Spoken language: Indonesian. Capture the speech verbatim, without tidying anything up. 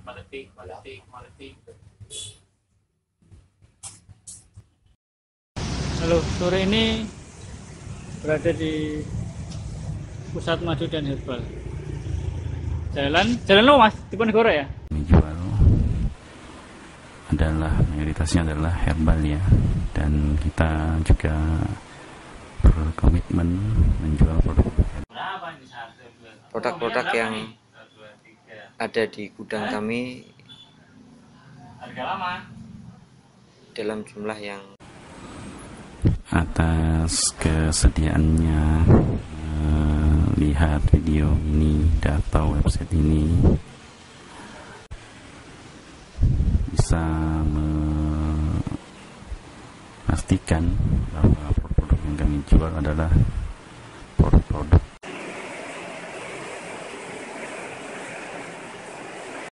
Halo, sore ini berada di Pusat Madu dan Herbal. Jalan, jalan lo mas, Diponegoro ya? Dijual adalah mayoritasnya adalah herbal ya, dan kita juga berkomitmen menjual produk produk-produk yang ada di gudang kami dalam jumlah yang atas kesediaannya eh, lihat video ini atau website ini bisa memastikan bahwa produk-produk yang kami jual adalah produk-produk